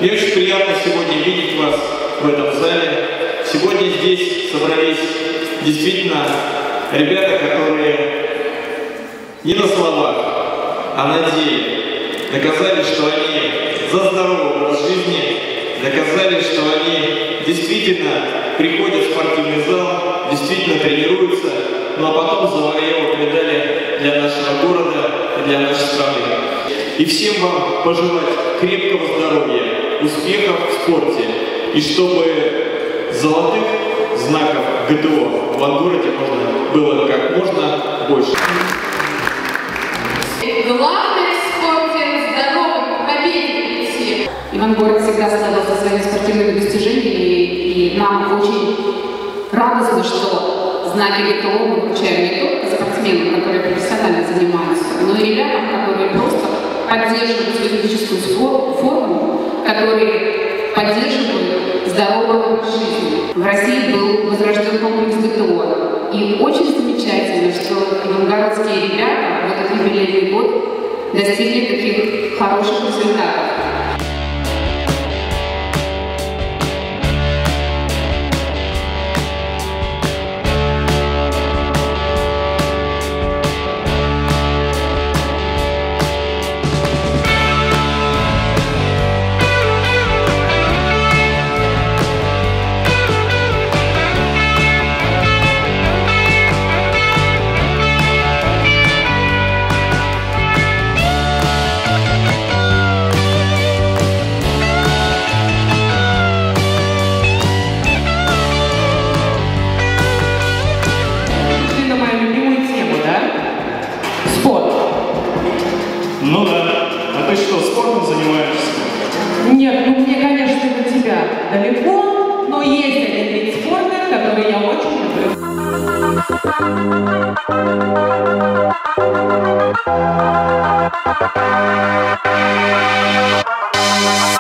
Мне очень приятно сегодня видеть вас в этом зале. Сегодня здесь собрались действительно ребята, которые не на словах, а на деле доказали, что они за здоровый образ жизни, доказали, что они действительно приходят в спортивный зал, действительно тренируются, ну а потом завоевывают медали для нашего города и для нашей страны. И всем вам пожелать крепкого здоровья, успехов в спорте, и чтобы золотых знаков ГТО в Ивангороде было как можно больше. Главное в спорте — здоровым, к победе прийти. Ивангород всегда славился своими спортивными достижениями, и нам очень радостно, что знаки ГТО мы вручаем не только спортсменам, которые профессионально занимаются, но и ребятам, которые просто поддерживают свою физическую форму, которые поддерживают здоровый образ жизни. В России был возрожден комплекс ГТО. И очень замечательно, что ивангородские ребята в этот юбилейный год достигли таких хороших результатов. Ну да. А ты что, спортом занимаешься? Нет, ну мне, конечно, до тебя далеко, но есть один вид спорта, который я очень люблю.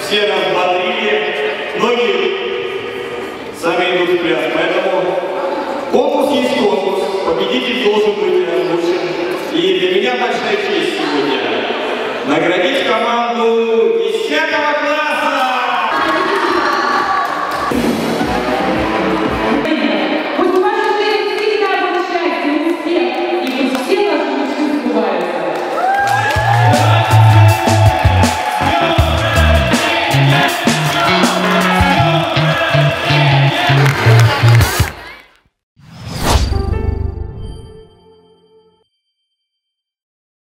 все нас бодрили, многие сами идут в пляс. Поэтому конкурс есть конкурс, победитель должен быть озвучен. И для меня большая честь сегодня наградить команду 10 класса.